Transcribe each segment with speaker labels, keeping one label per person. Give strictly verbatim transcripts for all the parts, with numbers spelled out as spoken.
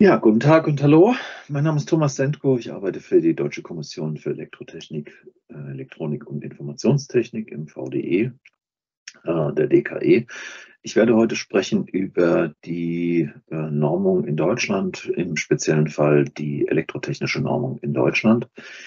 Speaker 1: Ja, guten Tag und hallo. Mein Name ist Thomas Sendko. Ich arbeite für die Deutsche Kommission für Elektrotechnik, äh, Elektronik und Informationstechnik im V D E, äh, der D K E. Ich werde heute sprechen über die äh, Normung in Deutschland, im speziellen Fall die elektrotechnische Normung in Deutschland.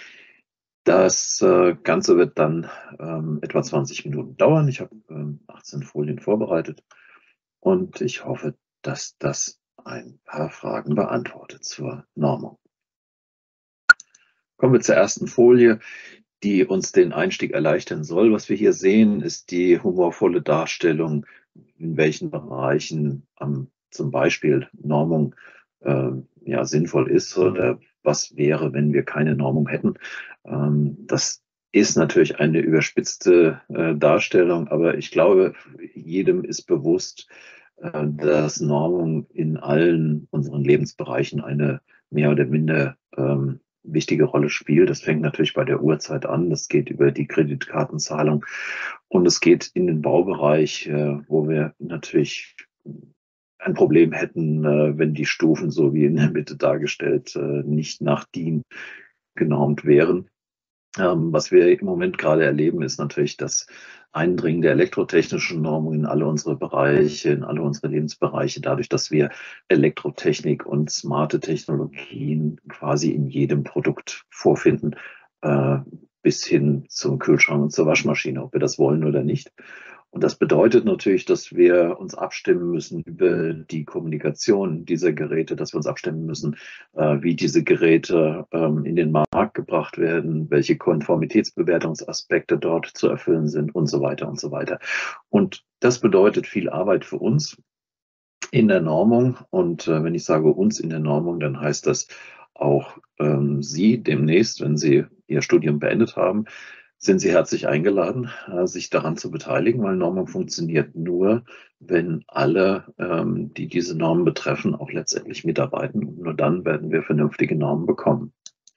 Speaker 1: Das äh, Ganze wird dann ähm, etwa zwanzig Minuten dauern. Ich habe ähm, achtzehn Folien vorbereitet und ich hoffe, dass das ein paar Fragen beantwortet zur Normung. Kommen wir zur ersten Folie, die uns den Einstieg erleichtern soll. Was wir hier sehen, ist die humorvolle Darstellung, in welchen Bereichen ähm, zum Beispiel Normung äh, ja, sinnvoll ist oder was wäre, wenn wir keine Normung hätten. Ähm, das ist natürlich eine überspitzte äh, Darstellung, aber ich glaube, jedem ist bewusst, äh, dass Normung in allen unseren Lebensbereichen eine mehr oder minder ähm, wichtige Rolle spielt. Das fängt natürlich bei der Uhrzeit an, das geht über die Kreditkartenzahlung und es geht in den Baubereich, äh, wo wir natürlich ein Problem hätten, äh, wenn die Stufen, so wie in der Mitte dargestellt, äh, nicht nach DIN genormt wären. Ähm, was wir im Moment gerade erleben, ist natürlich das Eindringen der elektrotechnischen Normung in alle unsere Bereiche, in alle unsere Lebensbereiche, dadurch, dass wir Elektrotechnik und smarte Technologien quasi in jedem Produkt vorfinden, äh, bis hin zum Kühlschrank und zur Waschmaschine, ob wir das wollen oder nicht. Und das bedeutet natürlich, dass wir uns abstimmen müssen über die Kommunikation dieser Geräte, dass wir uns abstimmen müssen, äh, wie diese Geräte ähm, in den Markt gebracht werden, welche Konformitätsbewertungsaspekte dort zu erfüllen sind und so weiter und so weiter. Und das bedeutet viel Arbeit für uns in der Normung. Und äh, wenn ich sage uns in der Normung, dann heißt das auch ähm, Sie demnächst, wenn Sie Ihr Studium beendet haben, sind Sie herzlich eingeladen, äh, sich daran zu beteiligen, weil Normung funktioniert nur, wenn alle, ähm, die diese Normen betreffen, auch letztendlich mitarbeiten. Und nur dann werden wir vernünftige Normen bekommen.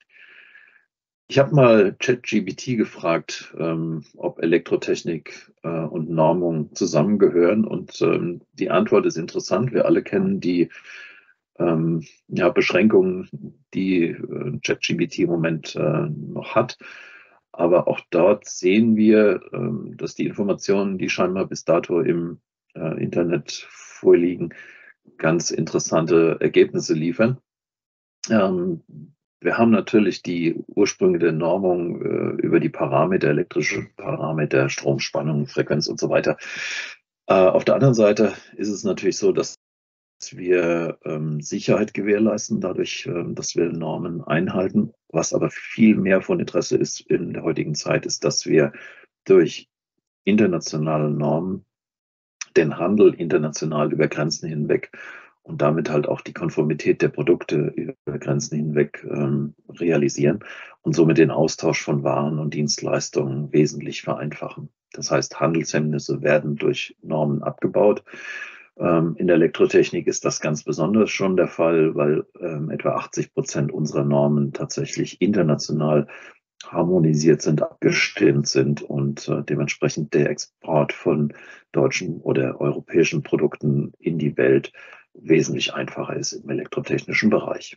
Speaker 1: Ich habe mal ChatGPT gefragt, ähm, ob Elektrotechnik äh, und Normung zusammengehören. Und ähm, die Antwort ist interessant. Wir alle kennen die ähm, ja, Beschränkungen, die äh, ChatGPT im Moment äh, noch hat. Aber auch dort sehen wir, ähm, dass die Informationen, die scheinbar bis dato im äh, Internet vorliegen, ganz interessante Ergebnisse liefern. Ähm, wir haben natürlich die Ursprünge der Normung äh, über die Parameter, elektrische Parameter, Strom, Spannung, Frequenz und so weiter. Äh, auf der anderen Seite ist es natürlich so, dass wir ähm, Sicherheit gewährleisten, dadurch, ähm, dass wir Normen einhalten. Was aber viel mehr von Interesse ist in der heutigen Zeit, ist, dass wir durch internationale Normen den Handel international über Grenzen hinweg und damit halt auch die Konformität der Produkte über Grenzen hinweg ähm, realisieren und somit den Austausch von Waren und Dienstleistungen wesentlich vereinfachen. Das heißt, Handelshemmnisse werden durch Normen abgebaut. Ähm, in der Elektrotechnik ist das ganz besonders schon der Fall, weil ähm, etwa achtzig Prozent unserer Normen tatsächlich international harmonisiert sind, abgestimmt sind und äh, dementsprechend der Export von deutschen oder europäischen Produkten in die Welt wesentlich einfacher ist im elektrotechnischen Bereich.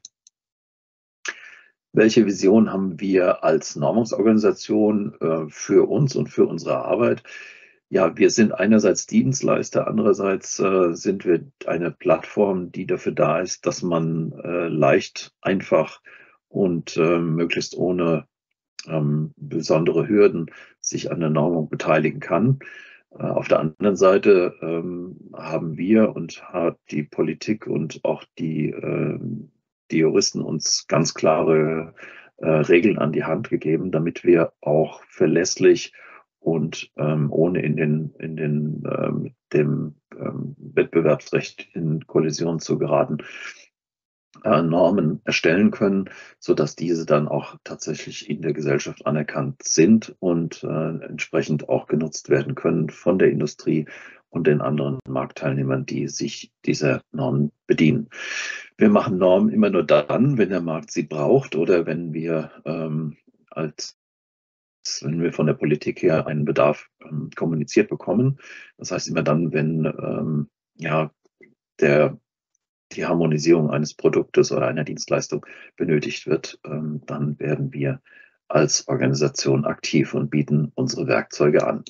Speaker 1: Welche Vision haben wir als Normungsorganisation äh, für uns und für unsere Arbeit? Ja, wir sind einerseits Dienstleister, andererseits äh, sind wir eine Plattform, die dafür da ist, dass man äh, leicht, einfach und äh, möglichst ohne ähm, besondere Hürden sich an der Normung beteiligen kann. Äh, auf der anderen Seite ähm, haben wir und hat die Politik und auch die, äh, die Juristen uns ganz klare äh, Regeln an die Hand gegeben, damit wir auch verlässlich und ähm, ohne in den, in den ähm, dem ähm, Wettbewerbsrecht in Kollision zu geraten, äh, Normen erstellen können, sodass diese dann auch tatsächlich in der Gesellschaft anerkannt sind und äh, entsprechend auch genutzt werden können von der Industrie und den anderen Marktteilnehmern, die sich dieser Normen bedienen. Wir machen Normen immer nur dann, wenn der Markt sie braucht oder wenn wir ähm, als wenn wir von der Politik her einen Bedarf ähm, kommuniziert bekommen. Das heißt immer dann, wenn ähm, ja, der die Harmonisierung eines Produktes oder einer Dienstleistung benötigt wird, ähm, dann werden wir als Organisation aktiv und bieten unsere Werkzeuge an.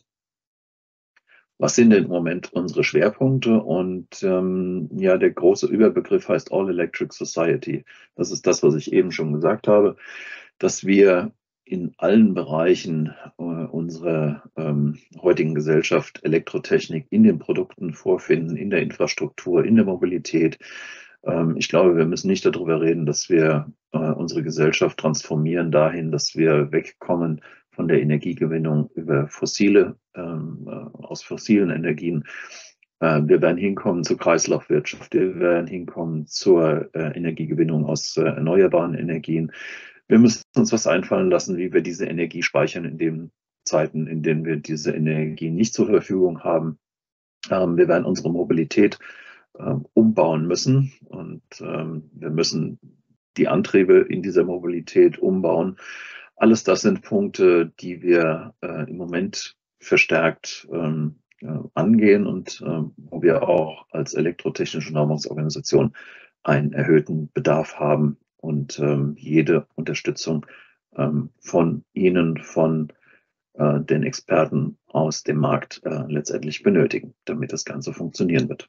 Speaker 1: Was sind denn im Moment unsere Schwerpunkte? Und ähm, ja, der große Überbegriff heißt All Electric Society. Das ist das, was ich eben schon gesagt habe, dass wir in allen Bereichen äh, unserer ähm, heutigen Gesellschaft Elektrotechnik in den Produkten vorfinden, in der Infrastruktur, in der Mobilität. Ähm, ich glaube, wir müssen nicht darüber reden, dass wir äh, unsere Gesellschaft transformieren dahin, dass wir wegkommen von der Energiegewinnung über fossile, ähm, äh, aus fossilen Energien. Äh, wir werden hinkommen zur Kreislaufwirtschaft. Wir werden hinkommen zur äh, Energiegewinnung aus äh, erneuerbaren Energien. Wir müssen uns was einfallen lassen, wie wir diese Energie speichern in den Zeiten, in denen wir diese Energie nicht zur Verfügung haben. Ähm, wir werden unsere Mobilität ähm, umbauen müssen und ähm, wir müssen die Antriebe in dieser Mobilität umbauen. Alles das sind Punkte, die wir äh, im Moment verstärkt ähm, äh, angehen und äh, wo wir auch als elektrotechnische Normungsorganisation einen erhöhten Bedarf haben und ähm, jede Unterstützung ähm, von Ihnen, von äh, den Experten aus dem Markt äh, letztendlich benötigen, damit das Ganze funktionieren wird.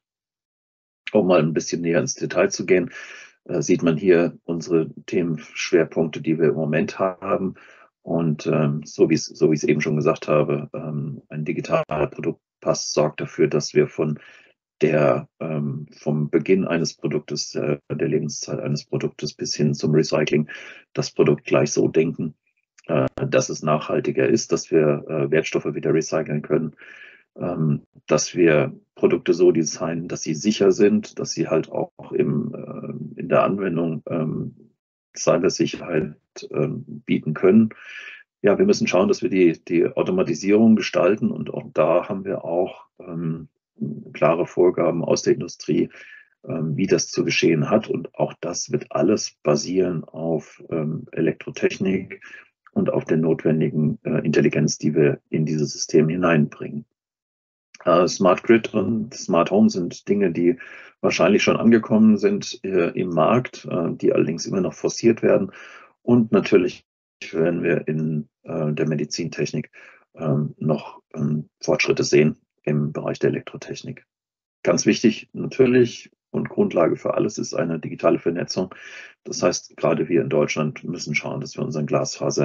Speaker 1: Um mal ein bisschen näher ins Detail zu gehen, äh, sieht man hier unsere Themenschwerpunkte, die wir im Moment haben. Und ähm, so wie so wie ich es eben schon gesagt habe, ähm, ein digitaler Produktpass sorgt dafür, dass wir von der ähm, vom Beginn eines Produktes, äh, der Lebenszeit eines Produktes bis hin zum Recycling, das Produkt gleich so denken, äh, dass es nachhaltiger ist, dass wir äh, Wertstoffe wieder recyceln können, ähm, dass wir Produkte so designen, dass sie sicher sind, dass sie halt auch im, äh, in der Anwendung ähm, Cybersicherheit ähm, bieten können. Ja, wir müssen schauen, dass wir die, die Automatisierung gestalten und auch da haben wir auch ähm, klare Vorgaben aus der Industrie, ähm, wie das zu geschehen hat. Und auch das wird alles basieren auf ähm, Elektrotechnik und auf der notwendigen äh, Intelligenz, die wir in dieses System hineinbringen. Äh, Smart Grid und Smart Home sind Dinge, die wahrscheinlich schon angekommen sind äh, im Markt, äh, die allerdings immer noch forciert werden. Und natürlich werden wir in äh, der Medizintechnik ähm, noch ähm, Fortschritte sehen im Bereich der Elektrotechnik. Ganz wichtig natürlich und Grundlage für alles ist eine digitale Vernetzung. Das heißt, gerade wir in Deutschland müssen schauen, dass wir unseren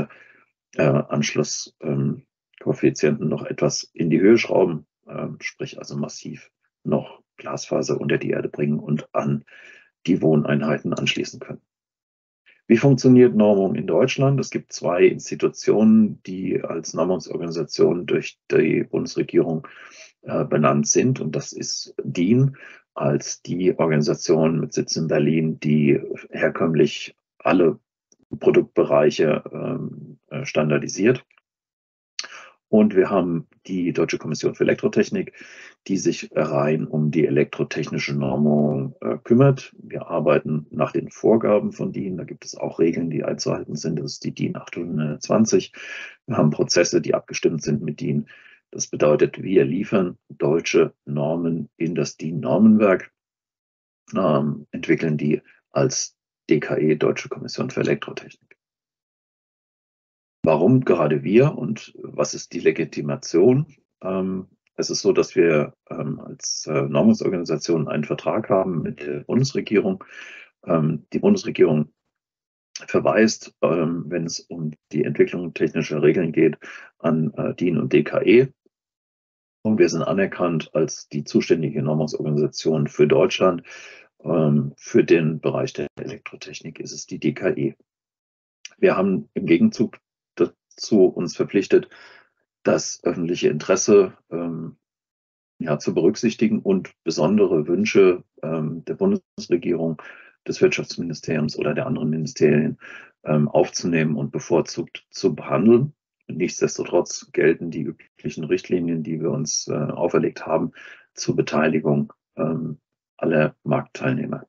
Speaker 1: Glasfaseranschlusskoeffizienten ähm, noch etwas in die Höhe schrauben, äh, sprich also massiv noch Glasfaser unter die Erde bringen und an die Wohneinheiten anschließen können. Wie funktioniert Normung in Deutschland? Es gibt zwei Institutionen, die als Normungsorganisation durch die Bundesregierung äh, benannt sind. Und das ist D I N als die Organisation mit Sitz in Berlin, die herkömmlich alle Produktbereiche ähm, standardisiert. Und wir haben die Deutsche Kommission für Elektrotechnik, die sich rein um die elektrotechnische Normung äh, kümmert. Wir arbeiten nach den Vorgaben von D I N. Da gibt es auch Regeln, die einzuhalten sind. Das ist die D I N achthundertzwanzig. Wir haben Prozesse, die abgestimmt sind mit D I N. Das bedeutet, wir liefern deutsche Normen in das D I N-Normenwerk, ähm, entwickeln die als D K E, Deutsche Kommission für Elektrotechnik. Warum gerade wir und was ist die Legitimation? Ähm, es ist so, dass wir ähm, als äh, Normungsorganisation einen Vertrag haben mit der Bundesregierung. Ähm, die Bundesregierung verweist, ähm, wenn es um die Entwicklung technischer Regeln geht, an äh, D I N und D K E. Und wir sind anerkannt als die zuständige Normungsorganisation für Deutschland. Ähm, für den Bereich der Elektrotechnik ist es die D K E. Wir haben im Gegenzug dazu uns verpflichtet, das öffentliche Interesse ähm, ja, zu berücksichtigen und besondere Wünsche ähm, der Bundesregierung, des Wirtschaftsministeriums oder der anderen Ministerien ähm, aufzunehmen und bevorzugt zu behandeln. Nichtsdestotrotz gelten die üblichen Richtlinien, die wir uns äh, auferlegt haben, zur Beteiligung ähm, aller Marktteilnehmer.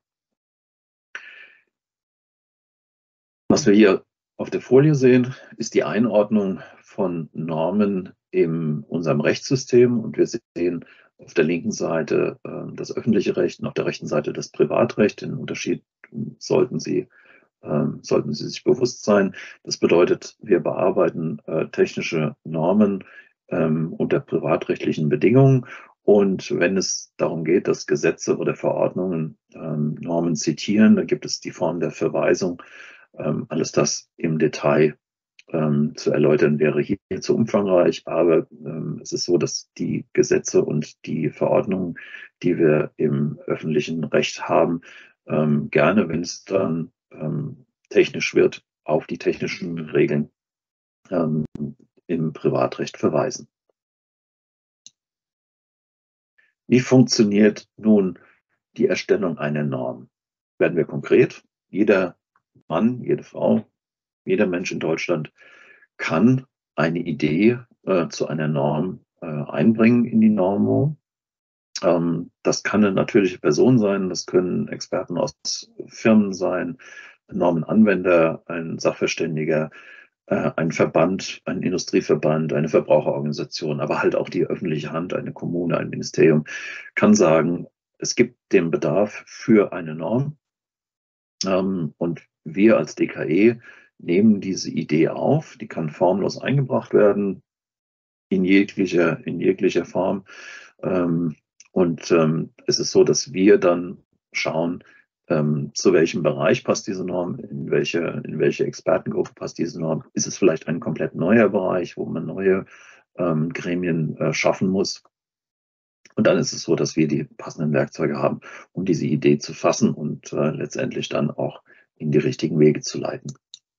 Speaker 1: Was wir hier auf der Folie sehen, ist die Einordnung von Normen in unserem Rechtssystem und wir sehen auf der linken Seite äh, das öffentliche Recht und auf der rechten Seite das Privatrecht. Den Unterschied sollten Sie, äh, sollten Sie sich bewusst sein. Das bedeutet, wir bearbeiten äh, technische Normen ähm, unter privatrechtlichen Bedingungen. Und wenn es darum geht, dass Gesetze oder Verordnungen ähm, Normen zitieren, dann gibt es die Form der Verweisung. Ähm, alles das im Detail ähm, zu erläutern wäre hier zu umfangreich, aber ähm, es ist so, dass die Gesetze und die Verordnungen, die wir im öffentlichen Recht haben, ähm, gerne, wenn es dann ähm, technisch wird, auf die technischen Regeln ähm, im Privatrecht verweisen. Wie funktioniert nun die Erstellung einer Norm? Werden wir konkret. Jeder Mann, jede Frau, jeder Mensch in Deutschland kann eine Idee äh, zu einer Norm äh, einbringen in die Normo. Ähm, das kann eine natürliche Person sein, das können Experten aus Firmen sein, Normenanwender, ein Sachverständiger, äh, ein Verband, ein Industrieverband, eine Verbraucherorganisation, aber halt auch die öffentliche Hand, eine Kommune, ein Ministerium, kann sagen, es gibt den Bedarf für eine Norm. Ähm, und wir als D K E nehmen diese Idee auf, die kann formlos eingebracht werden, in jeglicher, in jeglicher Form. Ähm, und ähm, es ist so, dass wir dann schauen, ähm, zu welchem Bereich passt diese Norm, in welche, in welche Expertengruppe passt diese Norm. Ist es vielleicht ein komplett neuer Bereich, wo man neue ähm, Gremien äh, schaffen muss? Und dann ist es so, dass wir die passenden Werkzeuge haben, um diese Idee zu fassen und äh, letztendlich dann auch in die richtigen Wege zu leiten.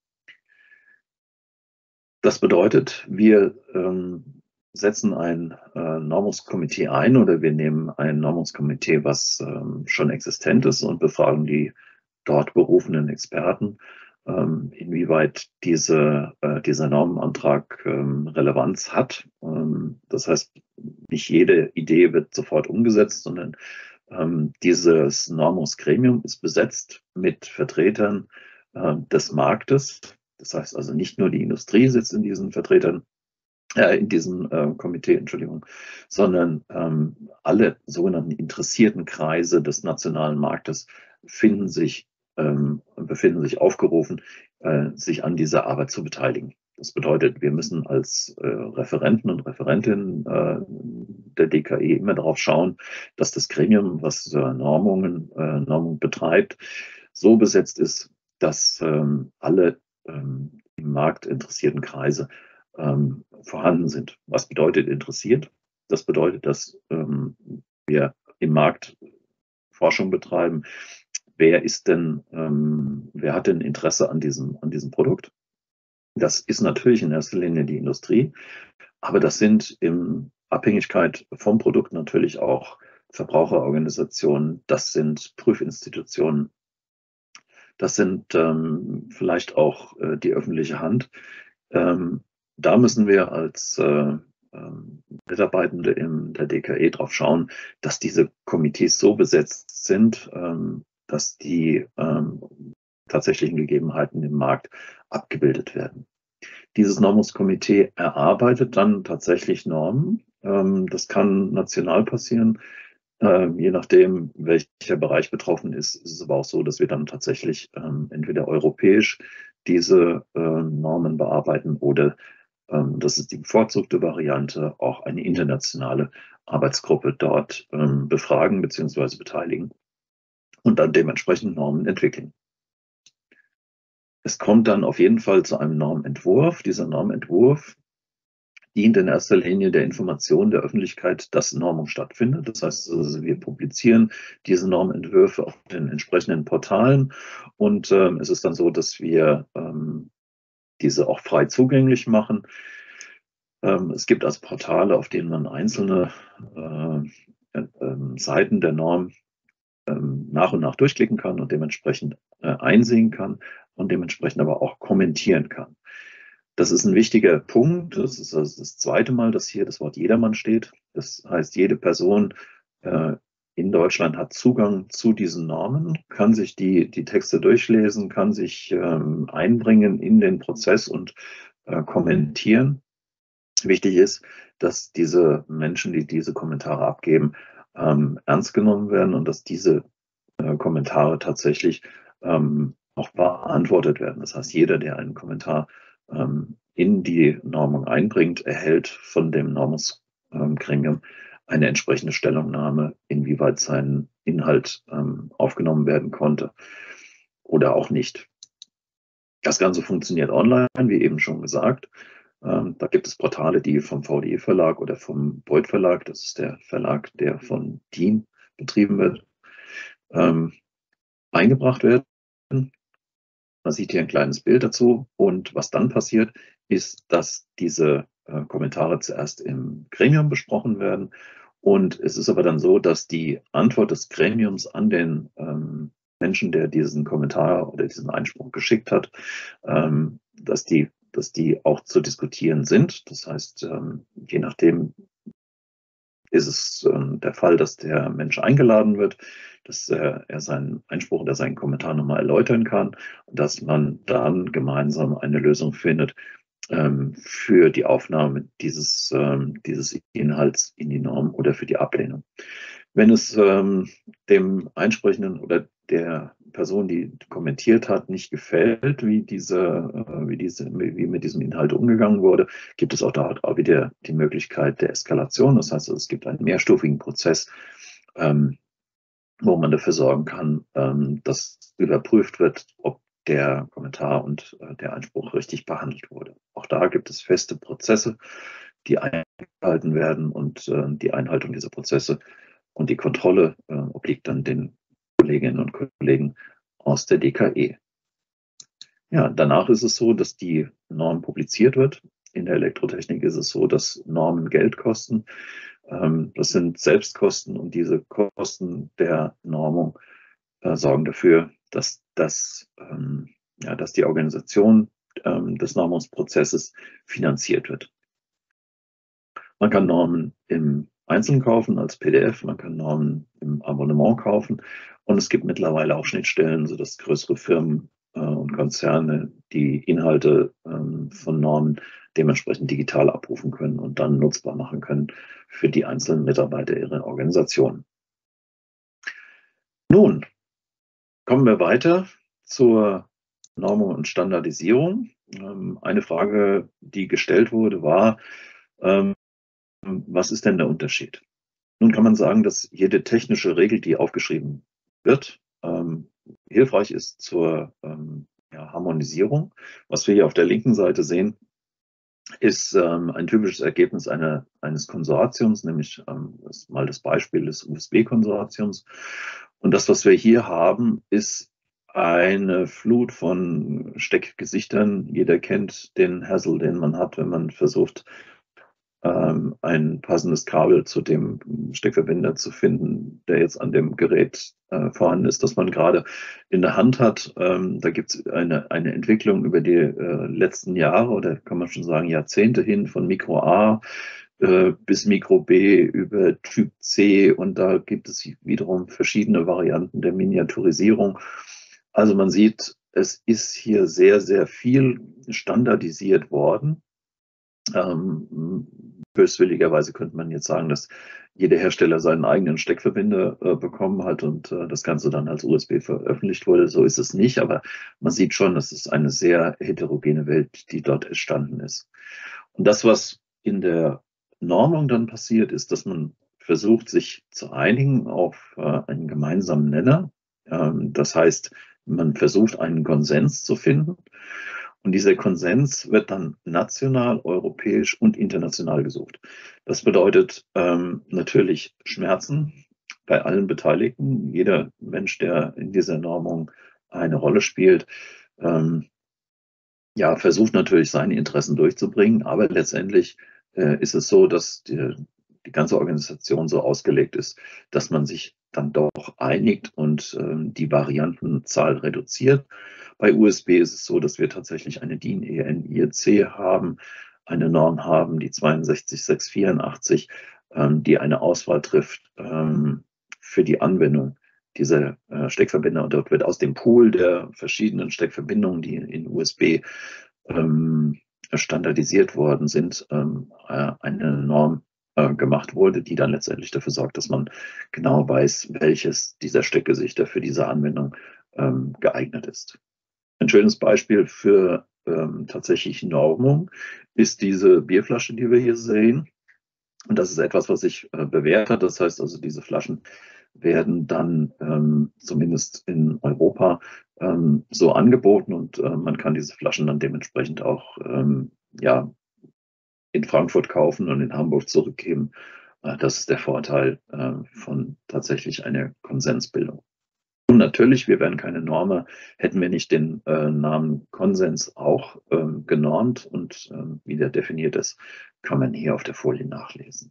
Speaker 1: Das bedeutet, wir ähm, setzen ein äh, Normungskomitee ein oder wir nehmen ein Normungskomitee, was ähm, schon existent ist, und befragen die dort berufenen Experten, ähm, inwieweit diese, äh, dieser Normenantrag ähm, Relevanz hat. Ähm, das heißt, nicht jede Idee wird sofort umgesetzt, sondern ähm, dieses Normungsgremium ist besetzt mit Vertretern äh, des Marktes. Das heißt also, nicht nur die Industrie sitzt in diesen Vertretern, äh, in diesem äh, Komitee, Entschuldigung, sondern ähm, alle sogenannten interessierten Kreise des nationalen Marktes finden sich, ähm, befinden sich aufgerufen, äh, sich an dieser Arbeit zu beteiligen. Das bedeutet, wir müssen als äh, Referenten und Referentinnen äh, der D K E immer darauf schauen, dass das Gremium, was äh, Normungen, äh, Normung betreibt, so besetzt ist, dass ähm, alle ähm, im Markt interessierten Kreise ähm, vorhanden sind. Was bedeutet interessiert? Das bedeutet, dass ähm, wir im Markt Forschung betreiben. Wer ist denn, ähm, wer hat denn Interesse an diesem, an diesem Produkt? Das ist natürlich in erster Linie die Industrie, aber das sind in Abhängigkeit vom Produkt natürlich auch Verbraucherorganisationen, das sind Prüfinstitutionen, das sind ähm, vielleicht auch äh, die öffentliche Hand. Ähm, da müssen wir als äh, ähm, Mitarbeitende in der D K E drauf schauen, dass diese Komitees so besetzt sind, ähm, dass die ähm, tatsächlichen Gegebenheiten im Markt abgebildet werden. Dieses Normungskomitee erarbeitet dann tatsächlich Normen. Ähm, das kann national passieren. Ähm, je nachdem, welcher Bereich betroffen ist, ist es aber auch so, dass wir dann tatsächlich ähm, entweder europäisch diese äh, Normen bearbeiten oder, ähm, das ist die bevorzugte Variante, auch eine internationale Arbeitsgruppe dort ähm, befragen bzw. beteiligen und dann dementsprechend Normen entwickeln. Es kommt dann auf jeden Fall zu einem Normentwurf. Dieser Normentwurf dient in erster Linie der Information der Öffentlichkeit, dass Normung stattfindet. Das heißt, also wir publizieren diese Normentwürfe auf den entsprechenden Portalen und ähm, es ist dann so, dass wir ähm, diese auch frei zugänglich machen. Ähm, es gibt also Portale, auf denen man einzelne äh, äh, Seiten der Norm ähm, nach und nach durchklicken kann und dementsprechend äh, einsehen kann und dementsprechend aber auch kommentieren kann. Das ist ein wichtiger Punkt. Das ist also das zweite Mal, dass hier das Wort jedermann steht. Das heißt, jede Person äh, in Deutschland hat Zugang zu diesen Normen, kann sich die, die Texte durchlesen, kann sich ähm, einbringen in den Prozess und äh, kommentieren. Wichtig ist, dass diese Menschen, die diese Kommentare abgeben, ähm, ernst genommen werden und dass diese äh, Kommentare tatsächlich ähm, auch beantwortet werden. Das heißt, jeder, der einen Kommentar ähm, in die Normung einbringt, erhält von dem Normungsgremium eine entsprechende Stellungnahme, inwieweit sein Inhalt ähm, aufgenommen werden konnte oder auch nicht. Das Ganze funktioniert online, wie eben schon gesagt. Ähm, da gibt es Portale, die vom V D E-Verlag oder vom Beuth Verlag, das ist der Verlag, der von D I N betrieben wird, ähm, eingebracht werden. Man sieht hier ein kleines Bild dazu. Und was dann passiert, ist, dass diese äh, Kommentare zuerst im Gremium besprochen werden. Und es ist aber dann so, dass die Antwort des Gremiums an den ähm, Menschen, der diesen Kommentar oder diesen Einspruch geschickt hat, ähm, dass die, dass die auch zu diskutieren sind. Das heißt, ähm, je nachdem ist es ähm, der Fall, dass der Mensch eingeladen wird, dass äh, er seinen Einspruch oder seinen Kommentar nochmal erläutern kann und dass man dann gemeinsam eine Lösung findet ähm, für die Aufnahme dieses, ähm, dieses Inhalts in die Norm oder für die Ablehnung. Wenn es ähm, dem Einsprechenden oder der Person, die kommentiert hat, nicht gefällt, wie diese, äh, wie diese, wie mit diesem Inhalt umgegangen wurde, gibt es auch dort auch wieder die Möglichkeit der Eskalation. Das heißt, es gibt einen mehrstufigen Prozess, ähm, wo man dafür sorgen kann, ähm, dass überprüft wird, ob der Kommentar und äh, der Einspruch richtig behandelt wurde. Auch da gibt es feste Prozesse, die eingehalten werden und äh, die Einhaltung dieser Prozesse und die Kontrolle äh, obliegt dann den Kolleginnen und Kollegen aus der D K E. Ja, danach ist es so, dass die Norm publiziert wird. In der Elektrotechnik ist es so, dass Normen Geld kosten. Ähm, das sind Selbstkosten und diese Kosten der Normung äh, sorgen dafür, dass, das, ähm, ja, dass die Organisation ähm, des Normungsprozesses finanziert wird. Man kann Normen im Einzelnen kaufen als P D F, man kann Normen im Abonnement kaufen und es gibt mittlerweile auch Schnittstellen, sodass größere Firmen äh, und Konzerne die Inhalte ähm, von Normen dementsprechend digital abrufen können und dann nutzbar machen können für die einzelnen Mitarbeiter ihrer Organisation. Nun kommen wir weiter zur Normung und Standardisierung. Ähm, eine Frage, die gestellt wurde, war, ähm, was ist denn der Unterschied? Nun kann man sagen, dass jede technische Regel, die aufgeschrieben wird, ähm, hilfreich ist zur ähm, ja, Harmonisierung. Was wir hier auf der linken Seite sehen, ist ähm, ein typisches Ergebnis einer, eines Konsortiums, nämlich ähm, das ist mal das Beispiel des U S B-Konsortiums. Und das, was wir hier haben, ist eine Flut von Steckgesichtern. Jeder kennt den Hassel, den man hat, wenn man versucht, ähm, ein passendes Kabel zu dem Steckverbinder zu finden, der jetzt an dem Gerät äh, vorhanden ist, das man gerade in der Hand hat. Ähm, da gibt es eine, eine Entwicklung über die äh, letzten Jahre oder kann man schon sagen Jahrzehnte hin von Mikro A äh, bis Mikro B über Typ C und da gibt es wiederum verschiedene Varianten der Miniaturisierung. Also man sieht, es ist hier sehr, sehr viel standardisiert worden. Ähm, böswilligerweise könnte man jetzt sagen, dass jeder Hersteller seinen eigenen Steckverbinder äh, bekommen hat und äh, das Ganze dann als U S B veröffentlicht wurde. So ist es nicht, aber man sieht schon, dass es eine sehr heterogene Welt, die dort entstanden ist. Und das, was in der Normung dann passiert, ist, dass man versucht, sich zu einigen auf äh, einen gemeinsamen Nenner. Ähm, das heißt, man versucht, einen Konsens zu finden. Und dieser Konsens wird dann national, europäisch und international gesucht. Das bedeutet ähm, natürlich Schmerzen bei allen Beteiligten. Jeder Mensch, der in dieser Normung eine Rolle spielt, ähm, ja, versucht natürlich seine Interessen durchzubringen. Aber letztendlich äh, ist es so, dass die, die ganze Organisation so ausgelegt ist, dass man sich dann doch einigt und ähm, die Variantenzahl reduziert. Bei U S B ist es so, dass wir tatsächlich eine DIN E N I C haben, eine Norm haben, die zwei sechs sechs vier acht, ähm, die eine Auswahl trifft ähm, für die Anwendung dieser äh, Steckverbinder. Und dort wird aus dem Pool der verschiedenen Steckverbindungen, die in U S B ähm, standardisiert worden sind, ähm, äh, eine Norm äh, gemacht wurde, die dann letztendlich dafür sorgt, dass man genau weiß, welches dieser Steckgesichter für diese Anwendung ähm, geeignet ist. Ein schönes Beispiel für ähm, tatsächlich Normung ist diese Bierflasche, die wir hier sehen. Und das ist etwas, was sich äh, bewährt hat. Das heißt also, diese Flaschen werden dann ähm, zumindest in Europa ähm, so angeboten und äh, man kann diese Flaschen dann dementsprechend auch ähm, ja, in Frankfurt kaufen und in Hamburg zurückgeben. Äh, das ist der Vorteil äh, von tatsächlich einer Konsensbildung. Und natürlich, wir wären keine Norme, hätten wir nicht den äh, Namen Konsens auch ähm, genormt und ähm, wie der definiert ist, kann man hier auf der Folie nachlesen.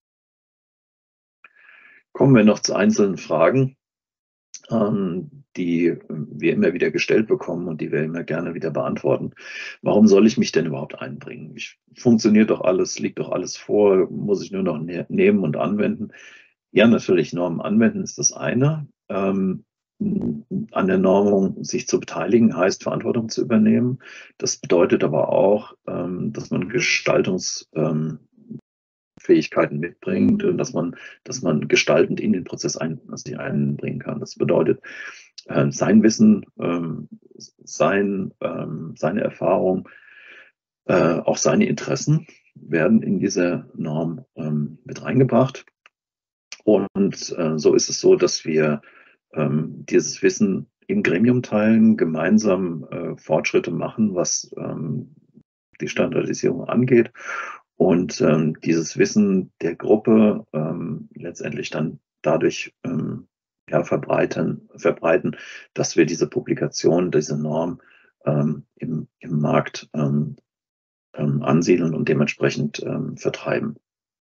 Speaker 1: Kommen wir noch zu einzelnen Fragen, ähm, die wir immer wieder gestellt bekommen und die wir immer gerne wieder beantworten. Warum soll ich mich denn überhaupt einbringen? Ich, funktioniert doch alles, liegt doch alles vor, muss ich nur noch ne nehmen und anwenden? Ja, natürlich, Normen anwenden ist das eine. Ähm, an der Normung sich zu beteiligen, heißt Verantwortung zu übernehmen. Das bedeutet aber auch, ähm, dass man Gestaltungs ähm, Fähigkeiten mitbringt und dass man, dass man gestaltend in den Prozess ein, sich einbringen kann. Das bedeutet, äh, sein Wissen, ähm, sein, ähm, seine Erfahrung, äh, auch seine Interessen werden in diese Norm ähm, mit reingebracht. Und äh, so ist es so, dass wir ähm, dieses Wissen im Gremium teilen, gemeinsam äh, Fortschritte machen, was ähm, die Standardisierung angeht und ähm, dieses Wissen der Gruppe ähm, letztendlich dann dadurch ähm, ja, verbreiten, verbreiten, dass wir diese Publikation, diese Norm ähm, im, im Markt ähm, ähm, ansiedeln und dementsprechend ähm, vertreiben.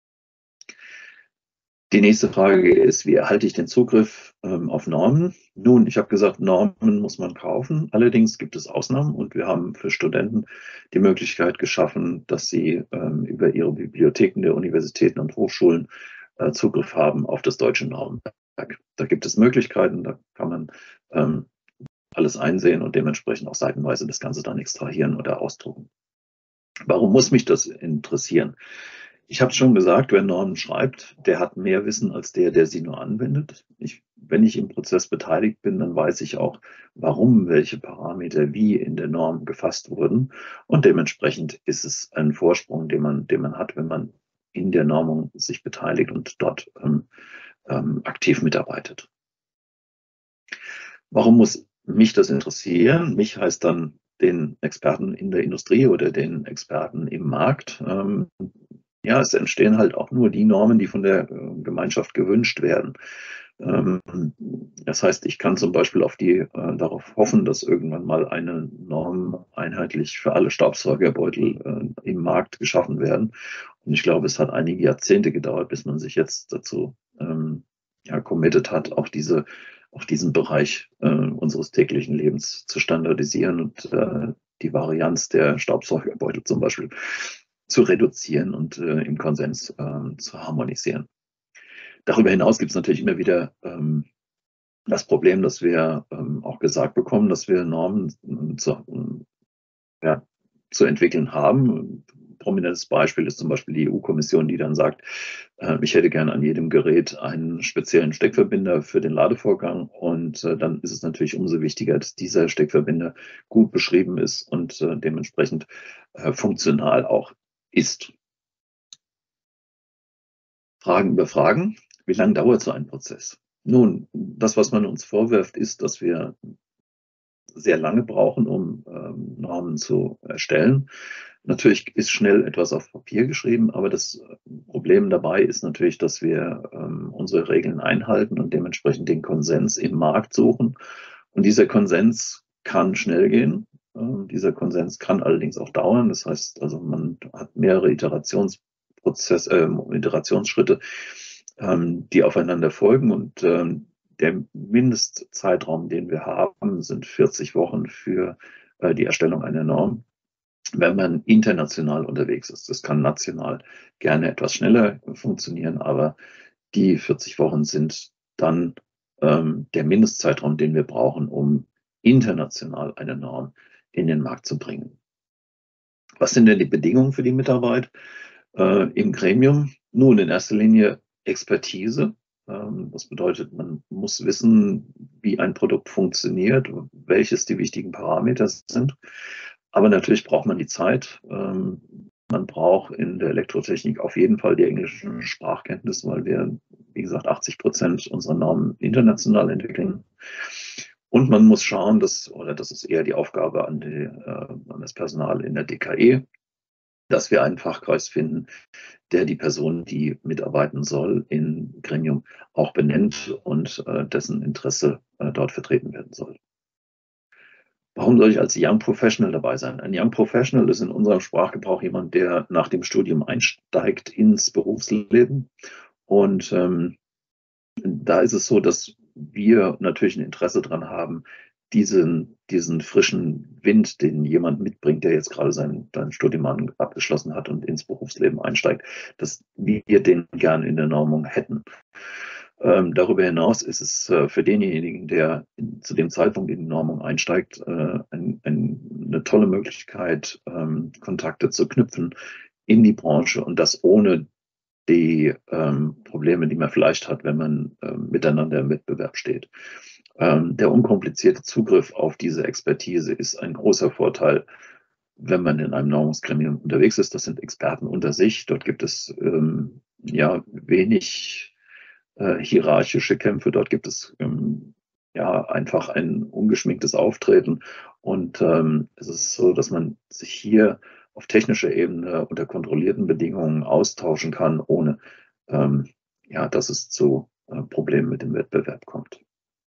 Speaker 1: Die nächste Frage ist, wie erhalte ich den Zugriff ähm, auf Normen? Nun, ich habe gesagt, Normen muss man kaufen. Allerdings gibt es Ausnahmen und wir haben für Studenten die Möglichkeit geschaffen, dass sie ähm, über ihre Bibliotheken der Universitäten und Hochschulen äh, Zugriff haben auf das deutsche Normenwerk. Da gibt es Möglichkeiten, da kann man ähm, alles einsehen und dementsprechend auch seitenweise das Ganze dann extrahieren oder ausdrucken. Warum muss mich das interessieren? Ich habe es schon gesagt, wer Normen schreibt, der hat mehr Wissen als der, der sie nur anwendet. Ich, wenn ich im Prozess beteiligt bin, dann weiß ich auch, warum welche Parameter wie in der Norm gefasst wurden. Und dementsprechend ist es ein Vorsprung, den man, den man hat, wenn man in der Normung sich beteiligt und dort ähm, ähm, aktiv mitarbeitet. Warum muss mich das interessieren? Mich heißt dann den Experten in der Industrie oder den Experten im Markt. Ähm, ja, es entstehen halt auch nur die Normen, die von der äh, Gemeinschaft gewünscht werden. Ähm, das heißt, ich kann zum Beispiel auf die, äh, darauf hoffen, dass irgendwann mal eine Norm einheitlich für alle Staubsaugerbeutel äh, im Markt geschaffen werden. Und ich glaube, es hat einige Jahrzehnte gedauert, bis man sich jetzt dazu ähm, ja, committed hat, auch diese, auch diesen Bereich äh, unseres täglichen Lebens zu standardisieren und äh, die Varianz der Staubsaugerbeutel zum Beispiel zu reduzieren und äh, im Konsens äh, zu harmonisieren. Darüber hinaus gibt es natürlich immer wieder ähm, das Problem, dass wir ähm, auch gesagt bekommen, dass wir Normen äh, zu, äh, ja, zu entwickeln haben. Ein prominentes Beispiel ist zum Beispiel die E U-Kommission, die dann sagt, äh, ich hätte gerne an jedem Gerät einen speziellen Steckverbinder für den Ladevorgang. Und äh, dann ist es natürlich umso wichtiger, dass dieser Steckverbinder gut beschrieben ist und äh, dementsprechend äh, funktional auch ist. Fragen über Fragen. Wie lange dauert so ein Prozess? Nun, das, was man uns vorwirft, ist, dass wir sehr lange brauchen, um ähm, Normen zu erstellen. Natürlich ist schnell etwas auf Papier geschrieben, aber das Problem dabei ist natürlich, dass wir ähm, unsere Regeln einhalten und dementsprechend den Konsens im Markt suchen. Und dieser Konsens kann schnell gehen. Ähm, dieser Konsens kann allerdings auch dauern. Das heißt, also man hat mehrere Iterationsprozess, äh, Iterationsschritte, ähm, die aufeinander folgen und ähm, der Mindestzeitraum, den wir haben, sind vierzig Wochen für äh, die Erstellung einer Norm, wenn man international unterwegs ist. Das kann national gerne etwas schneller funktionieren, aber die vierzig Wochen sind dann ähm, der Mindestzeitraum, den wir brauchen, um international eine Norm in den Markt zu bringen. Was sind denn die Bedingungen für die Mitarbeit äh, im Gremium? Nun, in erster Linie Expertise. Ähm, das bedeutet, man muss wissen, wie ein Produkt funktioniert, welches die wichtigen Parameter sind. Aber natürlich braucht man die Zeit. Ähm, man braucht in der Elektrotechnik auf jeden Fall die englische Sprachkenntnis, weil wir, wie gesagt, achtzig Prozent unserer Normen international entwickeln. Und man muss schauen, dass, oder das ist eher die Aufgabe an, die, äh, an das Personal in der D K E, dass wir einen Fachkreis finden, der die Person, die mitarbeiten soll, im Gremium auch benennt und äh, dessen Interesse äh, dort vertreten werden soll. Warum soll ich als Young Professional dabei sein? Ein Young Professional ist in unserem Sprachgebrauch jemand, der nach dem Studium einsteigt ins Berufsleben. Und ähm, da ist es so, dass wir natürlich ein Interesse daran haben, diesen, diesen frischen Wind, den jemand mitbringt, der jetzt gerade sein, sein Studium abgeschlossen hat und ins Berufsleben einsteigt, dass wir den gern in der Normung hätten. Ähm, darüber hinaus ist es äh, für denjenigen, der in, zu dem Zeitpunkt in die Normung einsteigt, äh, ein, ein, eine tolle Möglichkeit, ähm, Kontakte zu knüpfen in die Branche und das ohne die ähm, Probleme, die man vielleicht hat, wenn man ähm, miteinander im Wettbewerb steht. Ähm, der unkomplizierte Zugriff auf diese Expertise ist ein großer Vorteil, wenn man in einem Normungsgremium unterwegs ist. Das sind Experten unter sich. Dort gibt es ähm, ja wenig äh, hierarchische Kämpfe. Dort gibt es ähm, ja einfach ein ungeschminktes Auftreten. Und ähm, es ist so, dass man sich hier auf technischer Ebene unter kontrollierten Bedingungen austauschen kann, ohne ähm, ja, dass es zu äh, Problemen mit dem Wettbewerb kommt.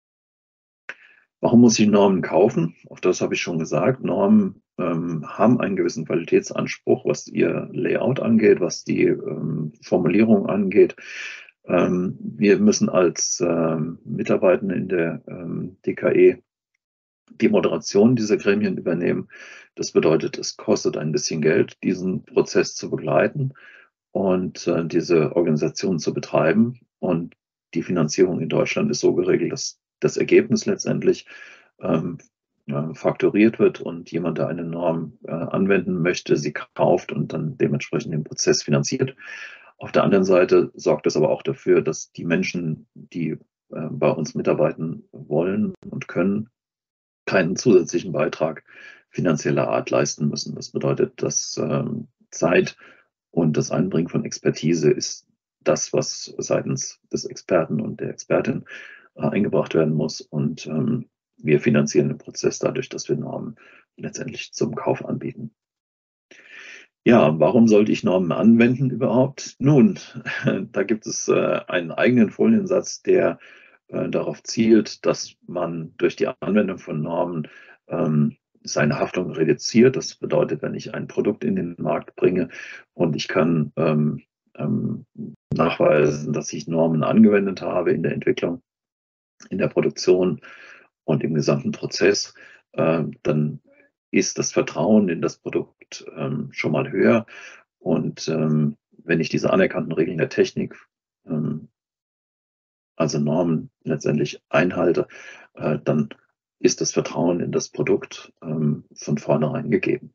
Speaker 1: Warum muss ich Normen kaufen? Auch das habe ich schon gesagt. Normen ähm, haben einen gewissen Qualitätsanspruch, was ihr Layout angeht, was die ähm, Formulierung angeht. Ähm, wir müssen als ähm, Mitarbeitende in der ähm, D K E die Moderation dieser Gremien übernehmen. Das bedeutet, es kostet ein bisschen Geld, diesen Prozess zu begleiten und äh, diese Organisation zu betreiben. Und die Finanzierung in Deutschland ist so geregelt, dass das Ergebnis letztendlich ähm, äh, fakturiert wird und jemand, der eine Norm äh, anwenden möchte, sie kauft und dann dementsprechend den Prozess finanziert. Auf der anderen Seite sorgt es aber auch dafür, dass die Menschen, die äh, bei uns mitarbeiten wollen und können, keinen zusätzlichen Beitrag finanzieller Art leisten müssen. Das bedeutet, dass ähm, Zeit und das Einbringen von Expertise ist das, was seitens des Experten und der Expertin äh, eingebracht werden muss. Und ähm, wir finanzieren den Prozess dadurch, dass wir Normen letztendlich zum Kauf anbieten. Ja, warum sollte ich Normen anwenden überhaupt? Nun, da gibt es äh, einen eigenen Foliensatz, der äh, darauf zielt, dass man durch die Anwendung von Normen ähm, seine Haftung reduziert. Das bedeutet, wenn ich ein Produkt in den Markt bringe und ich kann ähm, ähm, nachweisen, dass ich Normen angewendet habe in der Entwicklung, in der Produktion und im gesamten Prozess, äh, dann ist das Vertrauen in das Produkt ähm, schon mal höher. Und ähm, wenn ich diese anerkannten Regeln der Technik, ähm, also Normen letztendlich einhalte, äh, dann ist das Vertrauen in das Produkt ähm, von vornherein gegeben.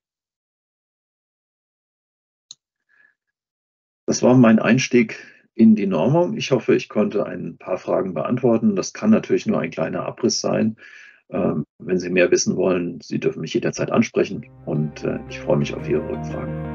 Speaker 1: Das war mein Einstieg in die Normung. Ich hoffe, ich konnte ein paar Fragen beantworten. Das kann natürlich nur ein kleiner Abriss sein. Ähm, wenn Sie mehr wissen wollen, Sie dürfen mich jederzeit ansprechen und äh, ich freue mich auf Ihre Rückfragen.